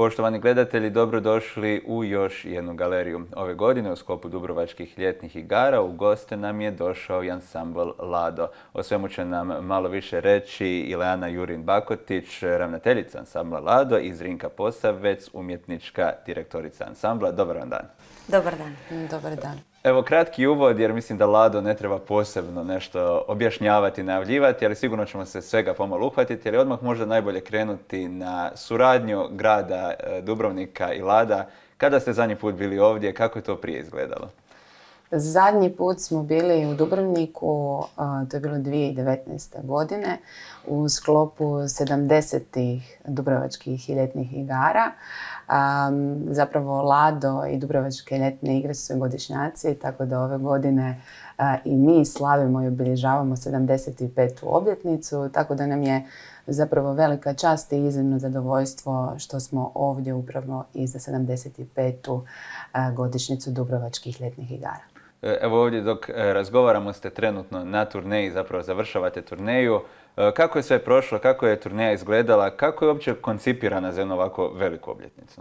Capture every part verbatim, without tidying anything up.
Poštovani gledatelji, dobrodošli u još jednu galeriju. Ove godine u sklopu Dubrovačkih ljetnih igara u goste nam je došao i ansambl Lado. O svemu će nam malo više reći Ileana Jurin-Bakotić, ravnateljica ansambla Lado, i Zrinka Posavec, umjetnička direktorica ansambla. Dobar vam dan. Dobar dan. Dobar dan. Evo, kratki uvod, jer mislim da Lado ne treba posebno nešto objašnjavati, najavljivati, ali sigurno ćemo se svega pomalo uhvatiti, jer je odmah možda najbolje krenuti na suradnju grada Dubrovnika i Lada. Kada ste zadnji put bili ovdje, kako je to prije izgledalo? Zadnji put smo bili u Dubrovniku, to je bilo dvije tisuće devetnaeste. godine, u sklopu sedamdesetih Dubrovačkih ljetnih igara. Um, zapravo Lado i Dubrovačke ljetne igre su godišnjaci, tako da ove godine uh, i mi slavimo i obilježavamo sedamdeset petu obljetnicu, tako da nam je zapravo velika čast i iznimno zadovoljstvo što smo ovdje upravo i za sedamdeset petu uh, godišnjicu Dubrovačkih ljetnih igara. Evo ovdje dok razgovaramo ste trenutno na turneji, zapravo završavate turneju. Kako je sve prošlo, kako je turneja izgledala, kako je uopće koncipirana za jednu ovako veliku obljetnicu?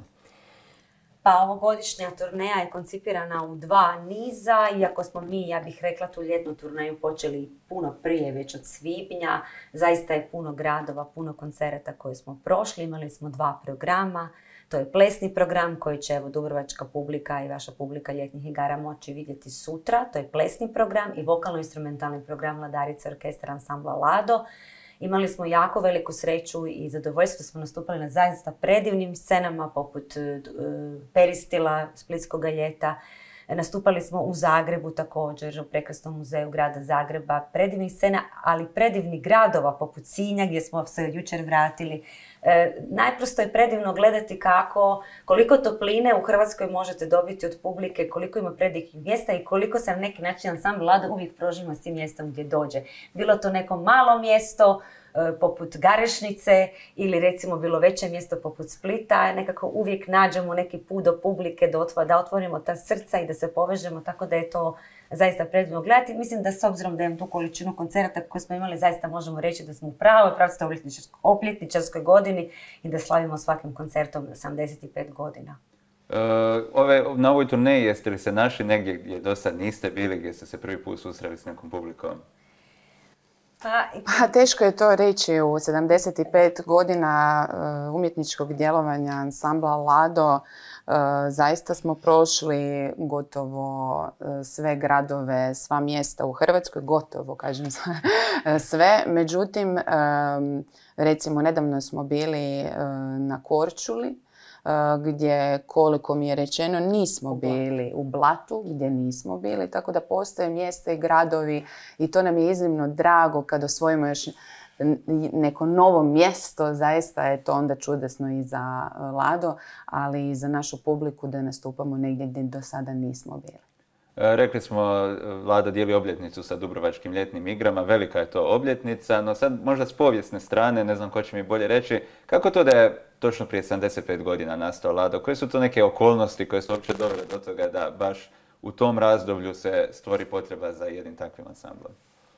Pa ovogodišnja turneja je koncipirana u dva niza, iako smo mi, ja bih rekla, tu ljetnu turneju počeli puno prije, već od svibnja. Zaista je puno gradova, puno koncerata koje smo prošli, imali smo dva programa. To je plesni program koji će evo dubrovačka publika i vaša publika ljetnih igara moći vidjeti sutra. To je plesni program i vokalno-instrumentalni program Ladarice orkestra ansambla Lado. Imali smo jako veliku sreću i zadovoljstvo smo nastupali na zaista predivnim scenama poput uh, Peristila, Splitskoga ljeta. Nastupali smo u Zagrebu također, u prekrasnom muzeju grada Zagreba. Predivnih scena, ali predivnih gradova poput Sinja gdje smo se jučer vratili. E, najprosto je predivno gledati kako, koliko topline u Hrvatskoj možete dobiti od publike, koliko ima predivnih mjesta i koliko se na neki način ansambl Lado uvijek prožima s tim mjestom gdje dođe. Bilo to neko malo mjesto e, poput Garešnice ili recimo bilo veće mjesto poput Splita, nekako uvijek nađemo neki put do publike, do otvora, da otvorimo ta srca i da se povežemo, tako da je to zaista predivno gledati. Mislim da s obzirom da imam tu količinu koncerata koje smo imali, zaista možemo reći da smo u pravoj pravcatoj obljetničarskoj godini i da slavimo svakim koncertom sedamdeset pet godina. Uh, ove, na ovoj turneji jeste li se našli negdje gdje do sad niste bili, gdje ste se prvi put susreli s nekom publikom? Pa, pa teško je to reći. U sedamdeset pet godina uh, umjetničkog djelovanja ansambla Lado Uh, zaista smo prošli gotovo uh, sve gradove, sva mjesta u Hrvatskoj, gotovo kažem sve. Međutim, um, recimo nedavno smo bili uh, na Korčuli, uh, gdje koliko mi je rečeno nismo bili u Blatu, gdje nismo bili, tako da postoje mjesta i gradovi i to nam je iznimno drago kad osvojimo još neko novo mjesto. Zaista je to onda čudesno i za Lado, ali i za našu publiku da nastupamo negdje gdje do sada nismo bili. Rekli smo, Lado dijeli obljetnicu sa Dubrovačkim ljetnim igrama, velika je to obljetnica, no sad možda s povijesne strane, ne znam ko će mi bolje reći, kako to da je točno prije sedamdeset pet godina nastao Lado? Koje su to neke okolnosti koje su uopće dovele do toga da baš u tom razdoblju se stvori potreba za jednim takvim ansamblom?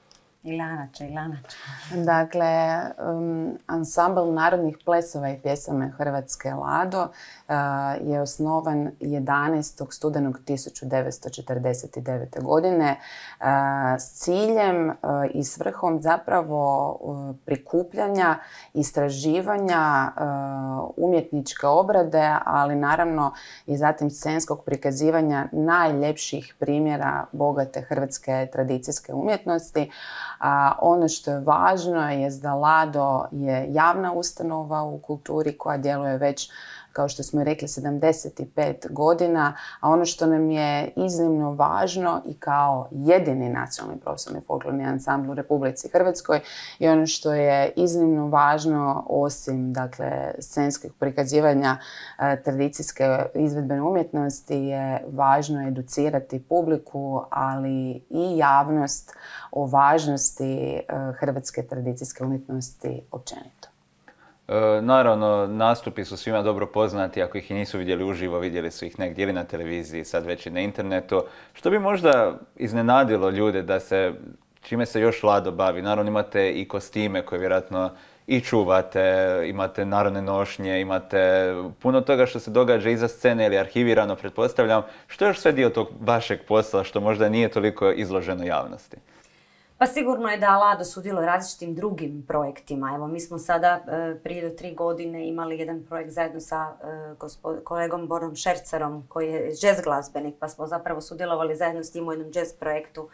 Ilana će, Ilana će. Dakle, um, ansambl narodnih plesova i pjesama Hrvatske Lado uh, je osnovan jedanaestog studenog tisuću devetsto četrdeset devete. godine uh, s ciljem uh, i svrhom zapravo uh, prikupljanja, istraživanja, uh, umjetničke obrade, ali naravno i zatim scenskog prikazivanja najljepših primjera bogate hrvatske tradicijske umjetnosti. A ono što je važno je da Lado je javna ustanova u kulturi koja djeluje već, kao što smo rekli, sedamdeset pet godina, a ono što nam je iznimno važno i kao jedini nacionalni profesionalni folklorni ansambl u Republici Hrvatskoj i ono što je iznimno važno, osim dakle, scenskog prikazivanja e, tradicijske izvedbene umjetnosti, je važno educirati publiku, ali i javnost o važnosti e, hrvatske tradicijske umjetnosti općenito. E, naravno, nastupi su svima dobro poznati, ako ih i nisu vidjeli uživo, vidjeli su ih negdje ili na televiziji, sad već i na internetu. Što bi možda iznenadilo ljude da se, čime se još Lado bavi? Naravno, imate i kostime koje vjerojatno i čuvate, imate narodne nošnje, imate puno toga što se događa iza scene ili arhivirano, pretpostavljam. Što je još sve dio tog vašeg posla što možda nije toliko izloženo javnosti? Pa sigurno je da Lado sudjeluje različitim drugim projektima. Evo, mi smo sada prije do tri godine imali jedan projekt zajedno sa gospod, kolegom Borom Šercerom koji je jazz glazbenik, pa smo zapravo sudjelovali zajedno s njim u jednom jazz projektu.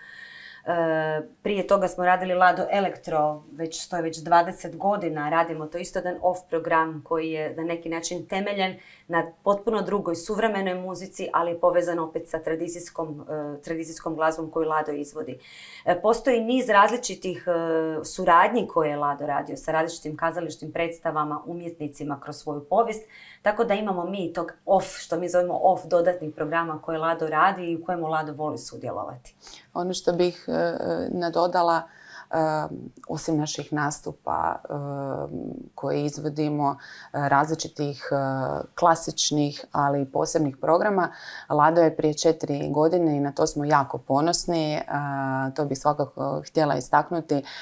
E, prije toga smo radili Lado Elektro, već, to je već dvadeset godina, radimo to isto jedan off program koji je na neki način temeljen na potpuno drugoj suvremenoj muzici, ali je povezan opet sa tradicijskom, e, tradicijskom glazbom koju Lado izvodi. E, postoji niz različitih e, suradnji koje je Lado radio sa različitim kazališnim predstavama, umjetnicima kroz svoju povijest, tako da imamo mi tog off, što mi zovemo off dodatnih programa koje Lado radi i u kojemu Lado voli sudjelovati. Ono što bih e, nadodala, e, osim naših nastupa e, koje izvodimo, e, različitih e, klasičnih, ali i posebnih programa, Lado je prije četiri godine i na to smo jako ponosni, e, to bih svakako htjela istaknuti, e,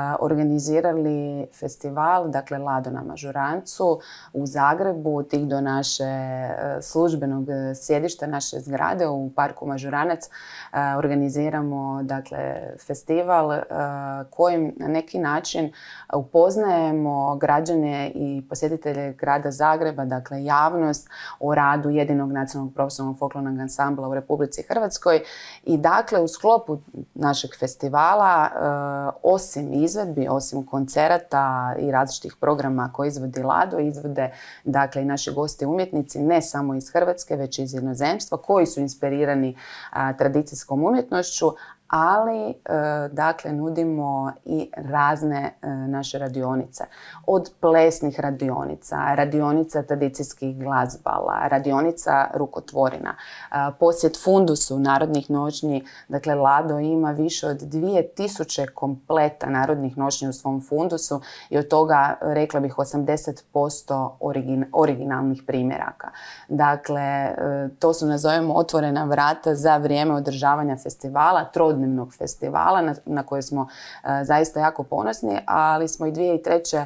organizirali festival, dakle Lado na Mažurancu u Zagrebu, tik do naše e, službenog sjedišta, naše zgrade u parku Mažuranac. E, organiziramo dakle festival e, kojim na neki način upoznajemo građane i posjetitelje grada Zagreba, dakle javnost, o radu jedinog nacionalnog profesionalnog folklornog ansambla u Republici Hrvatskoj. I dakle u sklopu našeg festivala, e, osim izvedbi, osim koncerata i različitih programa koje izvodi Lado, izvode dakle i naši gosti umjetnici, ne samo iz Hrvatske, već i iz inozemstva, koji su inspirirani a, tradicijskom umjetnošću, ali e, dakle nudimo i razne e, naše radionice. Od plesnih radionica, radionica tradicijskih glazbala, radionica rukotvorina, e, posjet fundusu narodnih nošnji. Dakle, Lado ima više od dvije tisuće kompleta narodnih nošnji u svom fundusu i od toga, rekla bih, osamdeset posto origin, originalnih primjeraka. Dakle, e, to su, nazovemo, otvorena vrata za vrijeme održavanja festivala, trodnevnog festivala na, na koje smo uh, zaista jako ponosni, ali smo i dvije tisuće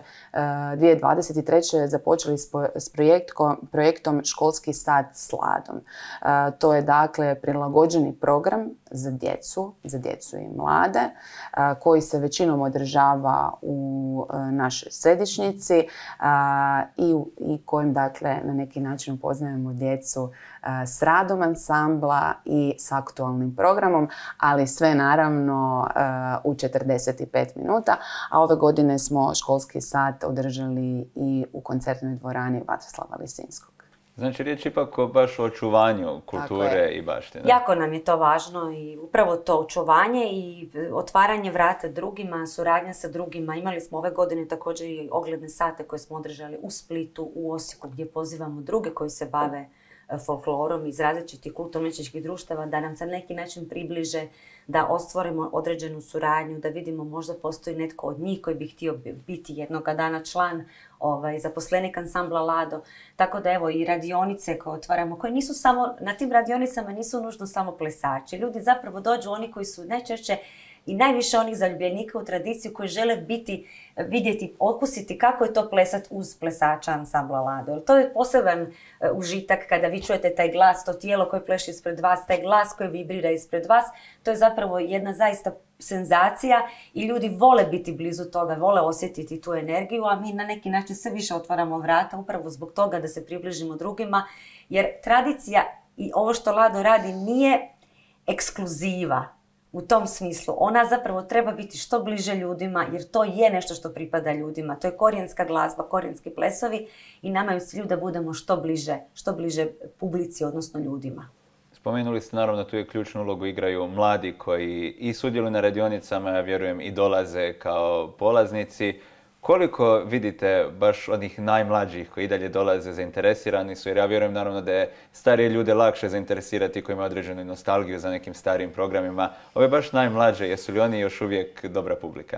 dvadeset treće započeli s, po, s projektko, projektom Školski sat s Ladom. Uh, to je dakle prilagođeni program za djecu, za djecu i mlade, uh, koji se većinom održava u uh, našoj središnjici uh, i, i kojim dakle na neki način upoznajemo djecu uh, s radom ansambla i s aktualnim programom, ali sve naravno uh, u četrdeset pet minuta, a ove godine smo školski sat održali i u koncertnoj dvorani Vatroslava Lisinskog. Znači, riječ ipak o baš o očuvanju kulture i baštine. Jako nam je to važno i upravo to očuvanje i otvaranje vrata drugima, suradnja sa drugima. Imali smo ove godine također i ogledne sate koje smo održali u Splitu, u Osijeku, gdje pozivamo druge koji se bave folklorom iz različitih kulturno-umjetničkih društava da nam se na neki način približe, da ostvorimo određenu suradnju, da vidimo možda postoji netko od njih koji bi htio biti jednoga dana član, ovaj, zaposlenik ansambla Lado. Tako da evo i radionice koje otvaramo, koje nisu samo, na tim radionicama nisu nužno samo plesači. Ljudi zapravo dođu oni koji su najčešće i najviše onih zaljubljenika u tradiciju koji žele biti, vidjeti, okusiti kako je to plesati uz plesača ansambla Lado. To je poseban uh, užitak kada vi čujete taj glas, to tijelo koje pleše ispred vas, taj glas koji vibrira ispred vas. To je zapravo jedna zaista senzacija i ljudi vole biti blizu toga, vole osjetiti tu energiju, a mi na neki način sve više otvaramo vrata upravo zbog toga da se približimo drugima, jer tradicija i ovo što Lado radi nije ekskluziva. U tom smislu, ona zapravo treba biti što bliže ljudima, jer to je nešto što pripada ljudima. To je korijenska glazba, korijenski plesovi i nama je u cilju da budemo što bliže, što bliže publici, odnosno ljudima. Spomenuli ste naravno da tu je ključnu ulogu igraju mladi koji i sudjeluju na radionicama, ja vjerujem i dolaze kao polaznici. Koliko vidite baš onih najmlađih koji i dalje dolaze zainteresirani su, jer ja vjerujem naravno da je starije ljude lakše zainteresirati koji imaju određenu nostalgiju za nekim starijim programima. Ove baš najmlađe, jesu li oni još uvijek dobra publika?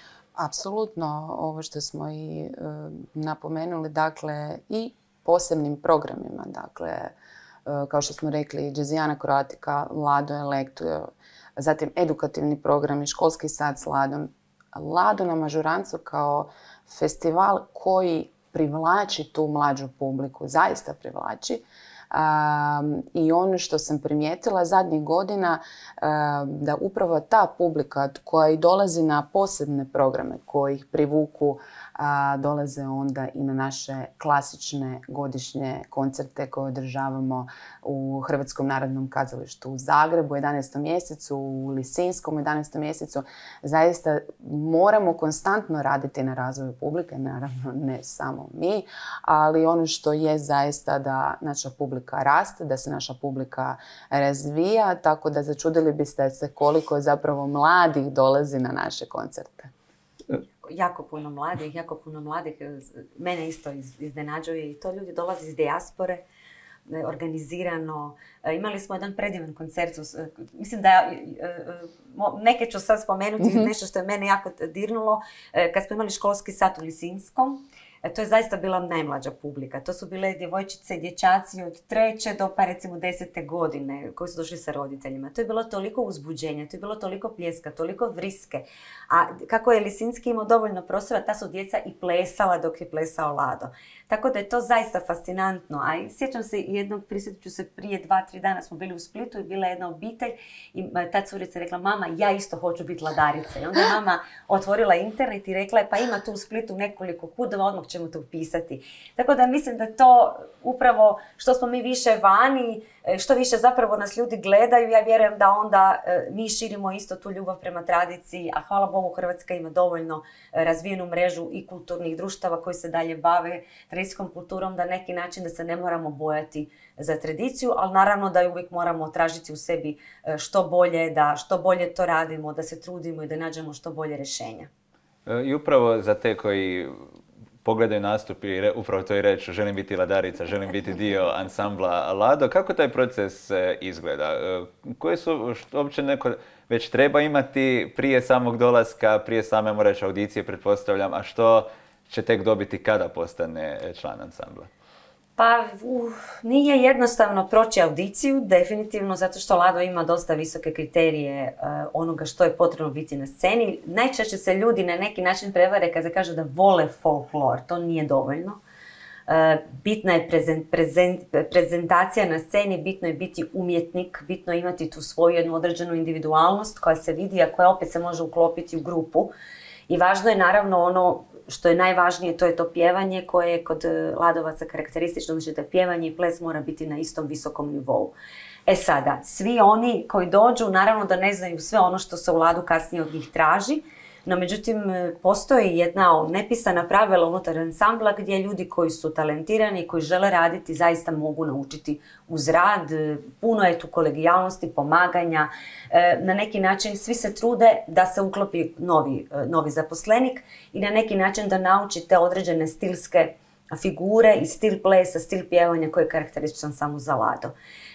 Apsolutno, ovo što smo i e, napomenuli, dakle i posebnim programima, dakle e, kao što smo rekli, Jazzijana Croatica, Lado Elektro, zatim edukativni programi, Školski sat s Ladom, Lado na Mažurancu kao festival koji privlači tu mlađu publiku, zaista privlači. Um, I ono što sam primijetila zadnjih godina, um, da upravo ta publika koja i dolazi na posebne programe, koji ih privuku, a, dolaze onda i na naše klasične godišnje koncerte koje održavamo u Hrvatskom narodnom kazalištu u Zagrebu u jedanaestom mjesecu, u Lisinskom u jedanaestom mjesecu. Zaista moramo konstantno raditi na razvoju publike, naravno ne samo mi, ali ono što je zaista da naša publika raste, da se naša publika razvija, tako da začudili biste se koliko zapravo mladih dolazi na naše koncerte. Jako puno mladih, jako puno mladih. Mene isto iznenađuje i to ljudi dolaze iz dijaspore, organizirano. Imali smo jedan predivan koncert, mislim da neke ću sad spomenuti, mm-hmm. nešto što je mene jako dirnulo, kad smo imali školski sat u Lisinskom. To je zaista bila najmlađa publika. To su bile djevojčice i dječaci od treće do pa recimo desete godine koji su došli sa roditeljima. To je bilo toliko uzbuđenja, to je bilo toliko pljeska, toliko vriske. A kako je Lisinski imao dovoljno prostora, ta su djeca i plesala dok je plesao Lado. Tako da je to zaista fascinantno. A i sjećam se jednog, prisjetit ću se prije dva, tri dana smo bili u Splitu i bila je jedna obitelj i ta curica je rekla, mama, ja isto hoću biti ladarica. I onda je mama otvorila internet i rekla je, pa ima tu u Splitu nekoliko kudova, odmah ćemo to upisati. Tako da mislim da to upravo što smo mi više vani, što više zapravo nas ljudi gledaju, ja vjerujem da onda mi širimo isto tu ljubav prema tradiciji, a hvala Bogu Hrvatska ima dovoljno razvijenu mrežu i kulturnih društava koji se dalje bave tradicijskom kulturom, da neki način da se ne moramo bojati za tradiciju, ali naravno da uvijek moramo tražiti u sebi što bolje, da što bolje to radimo, da se trudimo i da nađemo što bolje rješenja. I upravo za te koji pogledaju nastup i re, upravo to i reći, želim biti ladarica, želim biti dio ansambla Lado. Kako taj proces e, izgleda? E, koje su, što uopće neko već treba imati prije samog dolaska, prije same, moram reći, audicije, pretpostavljam, a što će tek dobiti kada postane član ansambla? Pa uh, nije jednostavno proći audiciju, definitivno, zato što Lado ima dosta visoke kriterije uh, onoga što je potrebno biti na sceni. Najčešće se ljudi na neki način prevare kada kažu da vole folklor, to nije dovoljno. Uh, bitna je prezent, prezent, prezentacija na sceni, bitno je biti umjetnik, bitno je imati tu svoju jednu određenu individualnost koja se vidi, a koja opet se može uklopiti u grupu. I važno je naravno ono što je najvažnije, to je to pjevanje koje je kod Ladovaca karakteristično, znači da pjevanje i ples mora biti na istom visokom nivou. E sada, svi oni koji dođu, naravno da ne znaju sve ono što se u Ladu kasnije od njih traži, no međutim postoji jedna nepisana pravila unutar ansambla gdje ljudi koji su talentirani i koji žele raditi zaista mogu naučiti uz rad. Puno je tu kolegijalnosti, pomaganja. Na neki način svi se trude da se uklopi novi, novi zaposlenik i na neki način da nauči te određene stilske figure i stil plesa, stil pjevanja koji je karakterističan samo za Lado.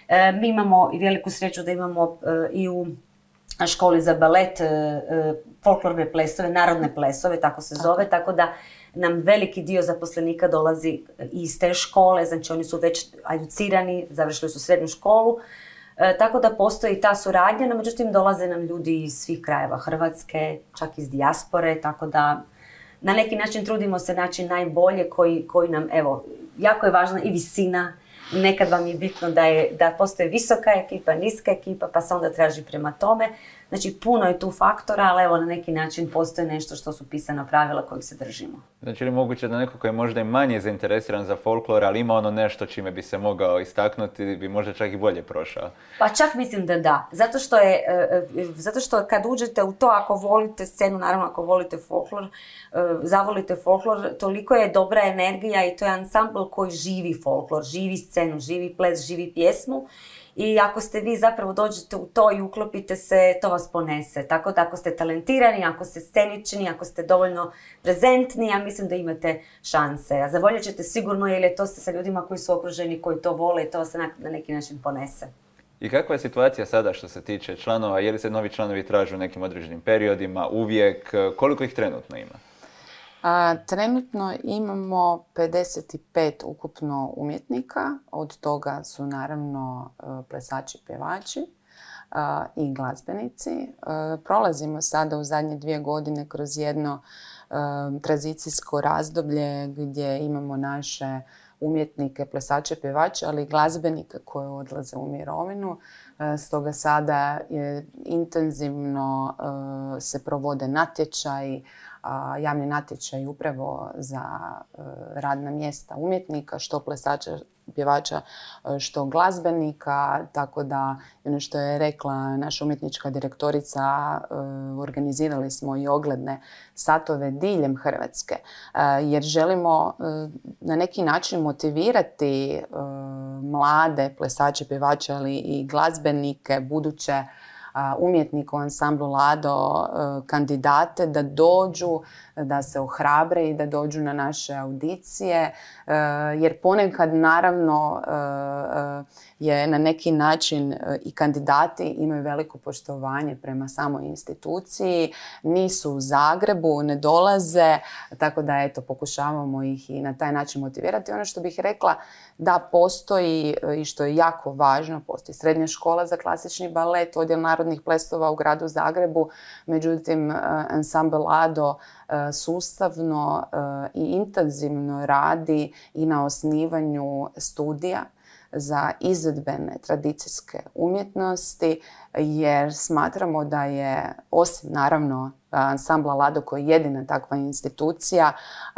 Mi imamo i veliku sreću da imamo i u školi za balet folklorne plesove, narodne plesove, tako se zove, tako da nam veliki dio zaposlenika dolazi iz te škole, znači oni su već educirani, završili su srednju školu, e, tako da postoji ta suradnja, no međutim dolaze nam ljudi iz svih krajeva Hrvatske, čak iz dijaspore, tako da na neki način trudimo se naći najbolje koji, koji nam, evo, jako je važna i visina. Nekad vam je bitno da, je, da postoji visoka ekipa, niska ekipa, pa se onda traži prema tome. Znači, puno je tu faktora, ali evo na neki način postoji nešto što su pisana pravila kojih se držimo. Znači, je moguće da neko koji je možda i manje zainteresiran za folklor, ali ima ono nešto čime bi se mogao istaknuti, bi možda čak i bolje prošao? Pa čak mislim da da. Zato što, je, zato što kad uđete u to, ako volite scenu, naravno ako volite folklor, zavolite folklor, toliko je dobra energija i to je ansambl koji živi folklor, živi scenu, živi ples, živi pjesmu. I ako ste vi zapravo dođete u to i uklopite se, to vas ponese. Tako da ako ste talentirani, ako ste scenični, ako ste dovoljno prezentni, ja mislim da imate šanse. A zavoljet ćete sigurno jer je to sa ljudima koji su okruženi, koji to vole i to se na neki način ponese. I kakva je situacija sada što se tiče članova? Je li se novi članovi traže u nekim određenim periodima, uvijek? Koliko ih trenutno ima? A, trenutno imamo pedeset pet ukupno umjetnika, od toga su naravno plesači, pjevači. i glazbenici. Prolazimo sada u zadnje dvije godine kroz jedno tranzicijsko razdoblje gdje imamo naše umjetnike, plesače, pjevače, ali i glazbenike koji odlaze u mirovinu. Stoga sada je intenzivno se provode natječaji, javni natječaj upravo za radna mjesta umjetnika, što plesača, pjevača, što glazbenika, tako da ono što je rekla naša umjetnička direktorica, organizirali smo i ogledne satove diljem Hrvatske, jer želimo na neki način motivirati mlade plesače, pjevače, ali i glazbenike, buduće umjetnika u ansamblu Lado, kandidate da dođu, da se ohrabre i da dođu na naše audicije, jer ponekad naravno je na neki način i kandidati imaju veliko poštovanje prema samoj instituciji, nisu u Zagrebu, ne dolaze, tako da eto pokušavamo ih i na taj način motivirati. Ono što bih rekla, da postoji i što je jako važno, postoji srednja škola za klasični balet, odjel narodnih plesova u gradu Zagrebu, međutim ansambl Lado sustavno i intenzivno radi i na osnivanju studija za izvedbene tradicijske umjetnosti, jer smatramo da je, osim naravno ansambla Lado koji je jedina takva institucija,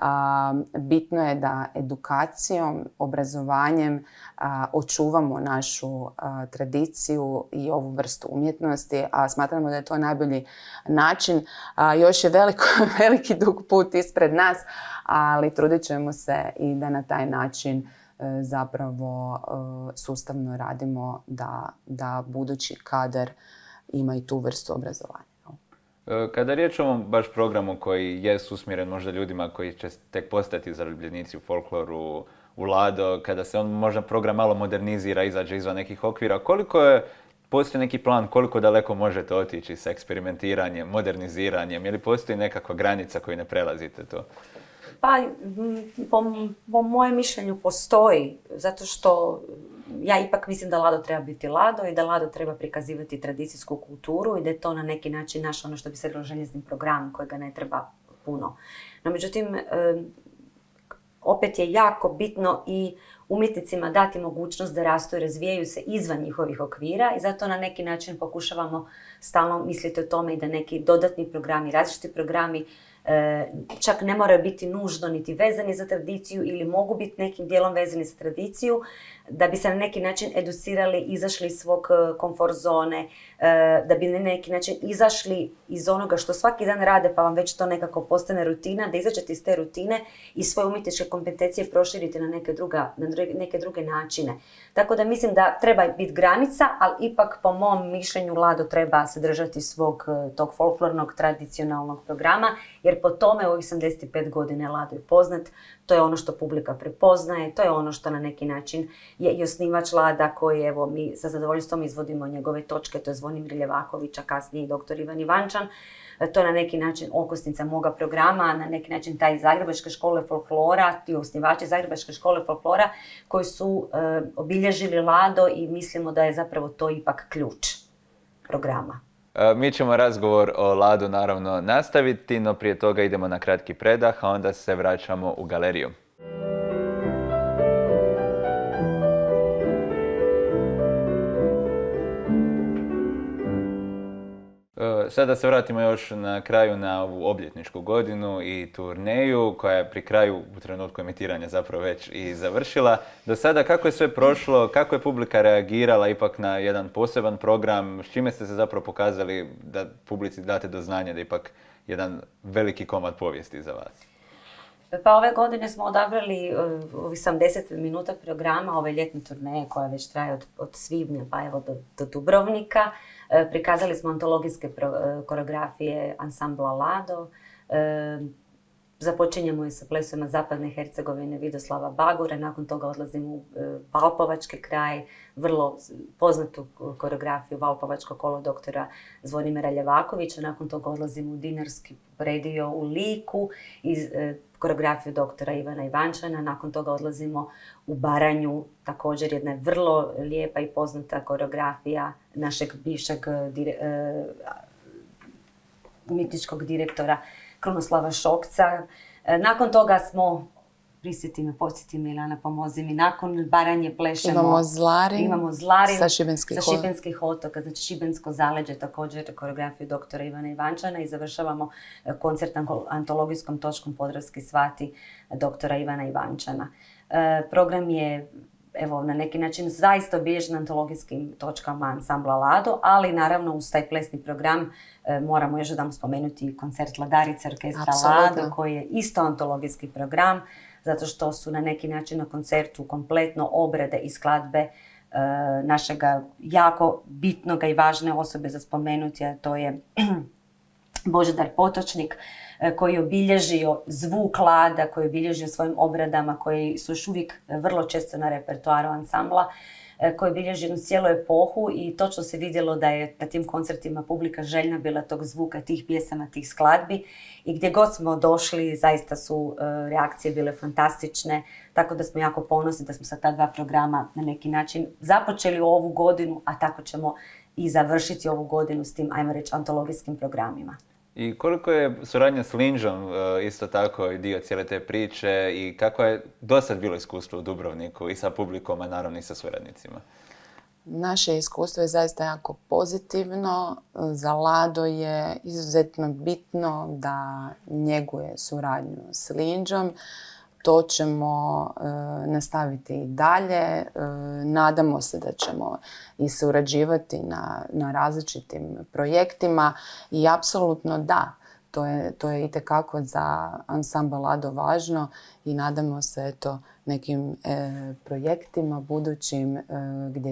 bitno je da edukacijom, obrazovanjem očuvamo našu tradiciju i ovu vrstu umjetnosti, a smatramo da je to najbolji način. Još je veliko, veliki dug put ispred nas, ali trudit ćemo se i da na taj način zapravo sustavno radimo da, da budući kadar ima i tu vrstu obrazovanja. Kada je riječ o ovom baš programu koji je usmjeren možda ljudima koji će tek postati zaljubljenici u folkloru, u Lado, kada se on možda program malo modernizira, izađe izvan nekih okvira, koliko je, postoji neki plan koliko daleko možete otići sa eksperimentiranjem, moderniziranjem, je li postoji nekakva granica koju ne prelazite to? Pa, po, po mojem mišljenju postoji, zato što ja ipak mislim da Lado treba biti Lado i da Lado treba prikazivati tradicijsku kulturu i da je to na neki način naš, ono što bi se reklo, željezni program kojega ne treba puno. No, međutim, opet je jako bitno i umjetnicima dati mogućnost da rastu i razvijaju se izvan njihovih okvira i zato na neki način pokušavamo stalno misliti o tome i da neki dodatni programi, različiti programi čak ne moraju biti nužno niti vezani za tradiciju ili mogu biti nekim dijelom vezani za tradiciju, da bi se na neki način educirali, izašli iz svog komfort zone, da bi na neki način izašli iz onoga što svaki dan rade pa vam već to nekako postane rutina, da izađete iz te rutine i svoje umjetničke kompetencije proširite na neke, druga, na neke druge načine. Tako da mislim da treba biti granica, ali ipak po mom mišljenju Lado treba se držati svog tog folklornog tradicionalnog programa, jer po tome u osamdeset pet godina Lado je poznat, to je ono što publika prepoznaje, to je ono što na neki način je i osnivač Lada koji, evo, mi sa zadovoljstvom izvodimo njegove točke, to je Zvonimir Ljevaković, a kasnije i doktor Ivan Ivančan. To je na neki način okosnica moga programa, na neki način taj Zagrebačke škole folklora, ti osnivači Zagrebačke škole folklora koji su e, obilježili Lado i mislimo da je zapravo to ipak ključ programa. Mi ćemo razgovor o Ladu naravno nastaviti, no prije toga idemo na kratki predah, a onda se vraćamo u galeriju. Sada se vratimo još na kraju na ovu obljetničku godinu i turneju koja je pri kraju u trenutku emitiranja zapravo već i završila. Do sada kako je sve prošlo, kako je publika reagirala ipak na jedan poseban program, s čime ste se zapravo pokazali da publici date do znanja da je ipak jedan veliki komad povijesti za vas? Pa ove godine smo odabrali ovih sedamdeset minuta programa ove ljetne turneje koja već traje od, od svibnja pa evo do, do Dubrovnika. Prikazali smo antologijske koreografije ansambla Lado. Započinjemo i sa plesovima Zapadne Hercegovine Vidoslava Bagure, nakon toga odlazimo u Valpovački kraj, vrlo poznatu koreografiju Valpovačko kolo doktora Zvonimira Ljevakovića, nakon toga odlazimo u Dinarski predio u Liku i koreografiju doktora Ivana Ivančana, nakon toga odlazimo u Baranju, također jedna vrlo lijepa i poznata koreografija našeg bivšeg dire, umjetničkog direktora Krunoslava Šokca. Nakon toga smo, prisjeti me, podsjeti me Ilana, pomozi mi, nakon Baranje plešemo. Imamo Zlarin, imamo Zlarin sa Šibenskih, sa šibenskih otoka, znači Šibensko zaleđe, također koreografiju doktora Ivana Ivančana i završavamo koncert antologijskom točkom Podravski svati doktora Ivana Ivančana. E, program je evo, na neki način zaista obilježen antologijskim točkama ansambla Lado, ali naravno uz taj plesni program e, moramo još jednom spomenuti koncert Ladarice orkestra Apsolutno. Lado, koji je isto antologijski program, zato što su na neki način na koncertu kompletno obrade i skladbe e, našega jako bitnoga i važne osobe za spomenuti, a to je Božidar Potočnik, koji je obilježio zvuk Lada, koji je obilježio svojim obradama, koji su još uvijek vrlo često na repertoaru ansambla, koji je obilježio jednu cijelu epohu i točno se vidjelo da je na tim koncertima publika željna bila tog zvuka, tih pjesama, tih skladbi i gdje god smo došli zaista su reakcije bile fantastične, tako da smo jako ponosni da smo sa ta dva programa na neki način započeli ovu godinu, a tako ćemo i završiti ovu godinu s tim, ajmo reći, antologijskim programima. I koliko je suradnja s Linđom isto tako i dio cijele te priče i kako je dosad bilo iskustvo u Dubrovniku i sa publikom, a naravno i sa suradnicima? Naše iskustvo je zaista jako pozitivno. Za Lado je izuzetno bitno da njeguje suradnju s Linđom. To ćemo e, nastaviti i dalje. E, nadamo se da ćemo i surađivati na, na različitim projektima i apsolutno da. To je, to je itekako za ansambl Lado važno i nadamo se eto, nekim e, projektima budućim e, gdje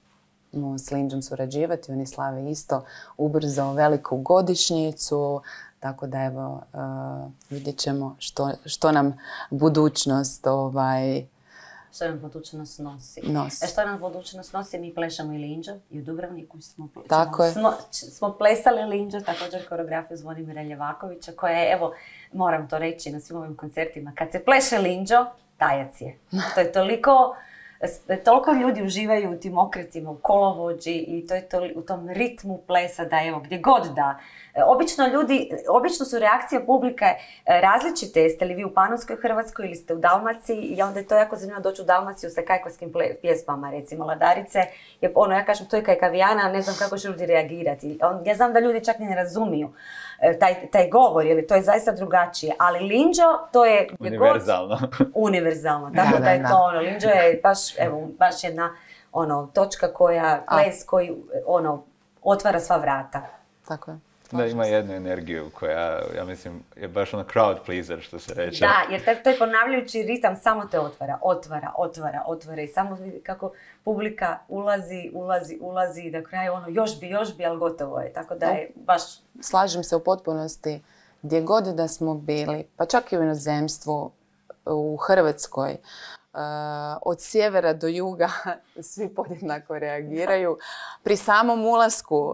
ćemo s Linđom surađivati. Oni slave isto ubrzo veliku godišnjicu. Tako da evo, uh, vidjet ćemo što, što nam budućnost ovaj, što nam budućnost nosi. nosi. E što nam budućnost nosi, mi plešamo i Linđo i u Dubrovniku smo, Tako je. smo, smo plesali Linđo, također koreografiju Zvonimira Ljevakovića, koja je, evo, moram to reći na svim ovim koncertima, kad se pleše Linđo, tajac je. To je toliko... Toliko ljudi uživaju u tim okretima, u kolovođi i to je to, u tom ritmu plesa da evo gdje god da. Obično ljudi, obično su reakcije publike različite. Jeste li vi u Panonskoj Hrvatskoj ili ste u Dalmaciji i onda je to jako zanimljivo doći u Dalmaciju sa kajkavskim pjesmama, recimo Ladarice. Je, ono, ja kažem to je kajkavijana, ne znam kako će ljudi reagirati. On, ja znam da ljudi čak ni ne razumiju taj, taj govor, jer to je zaista drugačije. Ali Linđo, to je... Univerzalno. God, univerzalno, tako da, da je to ono. Linđo je baš, evo, baš jedna ono, točka koja, ples koji ono, otvara sva vrata. Tako je. Da, ima jednu energiju koja, ja mislim, je baš ono crowd pleaser, što se reče. Da, jer taj, taj ponavljajući ritam samo te otvara, otvara, otvara, otvara i samo vidi kako publika ulazi, ulazi, ulazi i da kraju ono još bi, još bi, ali gotovo je. Tako da je baš... Slažem se u potpunosti gdje god da smo bili, pa čak i u inozemstvu, u Hrvatskoj, Uh, od sjevera do juga svi podjednako reagiraju. Pri samom ulasku uh,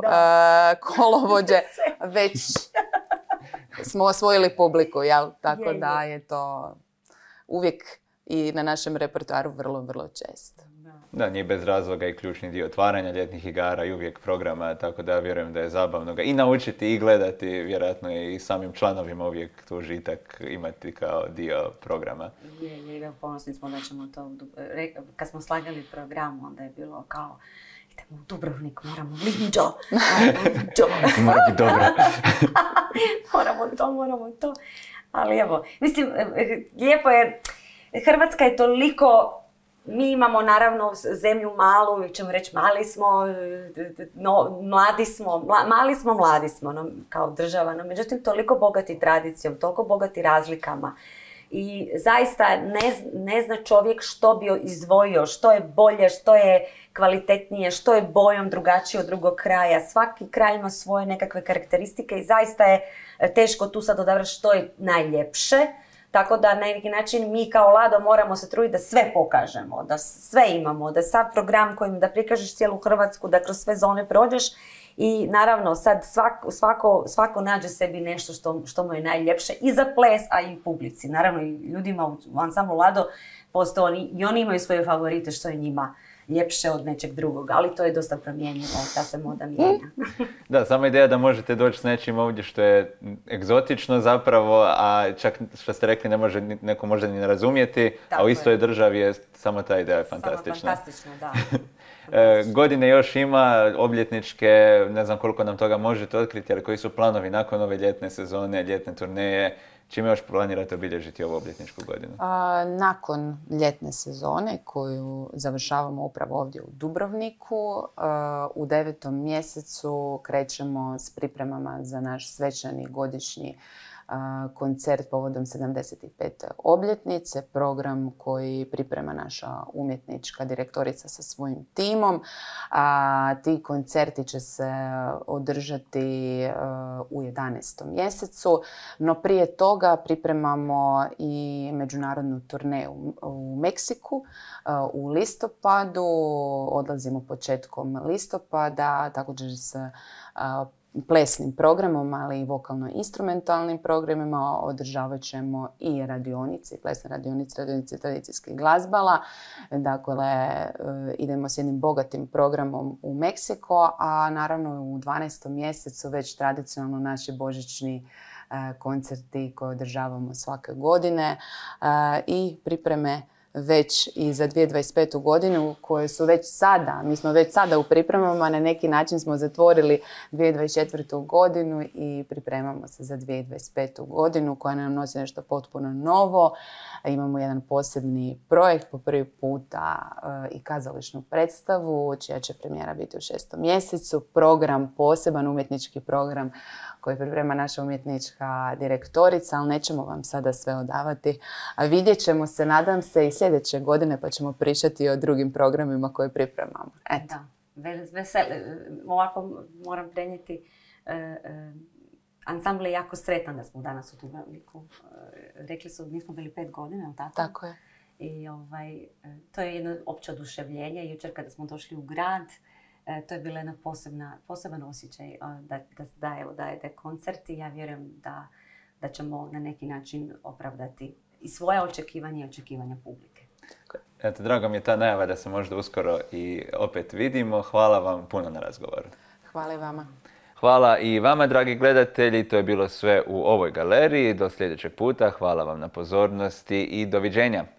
kolovođe već smo osvojili publiku, jel? Tako je, da je to uvijek i na našem repertoaru vrlo, vrlo često. Da, nije bez razloga i ključni dio otvaranja ljetnih igara i uvijek programa, tako da vjerujem da je zabavno ga i naučiti i gledati, vjerojatno i samim članovima uvijek tu užitak imati kao dio programa. Je, je, ponosni smo da ćemo to, kad smo slagali program, onda je bilo kao, idemo u Dubrovnik, moramo Linđo, moramo Linđo. Mora biti dobro. moramo to, moramo to. Ali evo, mislim, lijepo je, Hrvatska je toliko... Mi imamo naravno zemlju malu, mi ćemo reći mali smo, no, mladi smo, mla, mali smo, mladi smo no, kao država, no međutim toliko bogati tradicijom, toliko bogati razlikama i zaista ne, ne zna čovjek što bi izdvojio, što je bolje, što je kvalitetnije, što je bojom drugačije od drugog kraja. Svaki kraj ima svoje nekakve karakteristike i zaista je teško tu sad odabrati što je najljepše. Tako da na neki način mi kao Lado moramo se truditi da sve pokažemo, da sve imamo, da sav program kojim da prikažeš cijelu Hrvatsku, da kroz sve zone prođeš. I naravno sad svako, svako, svako nađe sebi nešto što, što mu je najljepše i za ples, a i publici. Naravno i ljudima u ansamblu Lado postoje oni, i oni imaju svoje favorite što je njima ljepše od nečeg drugog, ali to je dosta promijenjivo, ta se moda mijenja. Da, sama ideja da možete doći s nečim ovdje što je egzotično zapravo, a čak što ste rekli ne može neko možda ni ne razumjeti, tako a u istoj je. državi je samo ta ideja je fantastična. Samo fantastično, da. E, godine još ima, obljetničke, ne znam koliko nam toga možete otkriti, ali koji su planovi nakon ove ljetne sezone, ljetne turneje, čime još planirate obilježiti ovu obljetničku godinu? A, nakon ljetne sezone koju završavamo upravo ovdje u Dubrovniku, a, u devetom mjesecu krećemo s pripremama za naš svečani godišnji koncert povodom sedamdeset pete obljetnice, program koji priprema naša umjetnička direktorica sa svojim timom. A, ti koncerti će se održati a, u jedanaestom mjesecu, no prije toga pripremamo i međunarodnu turneju u Meksiku a, u listopadu. Odlazimo početkom listopada, također se a, plesnim programom, ali i vokalno-instrumentalnim programima održavat ćemo i radionice, plesne radionice, radionice tradicijskih glazbala. Dakle, idemo s jednim bogatim programom u Meksiko, a naravno u dvanaestom mjesecu već tradicionalno naši božićni koncerti koje održavamo svake godine i pripreme već i za dvije tisuće dvadeset petu godinu koje su već sada, mi smo već sada u pripremama, na neki način smo zatvorili dvije tisuće dvadeset četvrtu godinu i pripremamo se za dvije tisuće dvadeset petu godinu koja nam nosi nešto potpuno novo. Imamo jedan posebni projekt, po prvi puta i kazališnu predstavu, čija će premijera biti u šestom mjesecu. Program, poseban umjetnički program koji priprema naša umjetnička direktorica, ali nećemo vam sada sve odavati. A vidjet ćemo se, nadam se, i sljedeće godine pa ćemo pričati o drugim programima koje pripremamo. Eto. Da, veseli. Ovako moram prenijeti. E, e, ansambl je jako sretan da smo danas u Dubrovniku. E, rekli su, mi smo bili pet godina, je li tako? Tako je. I ovaj, to je jedno opće oduševljenje. Jučer kada smo došli u grad, to je bila jedna posebna, poseban osjećaj da, da, da, evo, da je koncert i ja vjerujem da, da ćemo na neki način opravdati i svoje očekivanja i očekivanja publike. Eto, drago mi je ta najava da se možda uskoro i opet vidimo. Hvala vam puno na razgovoru. Hvala i vama. Hvala i vama, dragi gledatelji. To je bilo sve u ovoj galeriji. Do sljedećeg puta. Hvala vam na pozornosti i doviđenja.